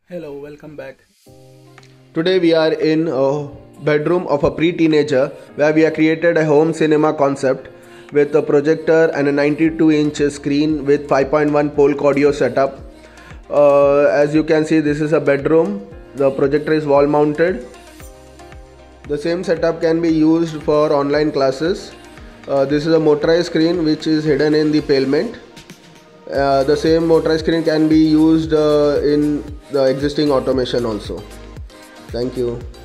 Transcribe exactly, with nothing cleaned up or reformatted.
Hello, welcome back. Today we are in a bedroom of a pre-teenager where we have created a home cinema concept with a projector and a ninety-two inch screen with five point one Polk audio setup. Uh, as you can see, this is a bedroom. The projector is wall mounted. The same setup can be used for online classes. Uh, this is a motorized screen which is hidden in the pavement. Uh, the same motorized screen can be used uh, in the existing automation also. Thank you.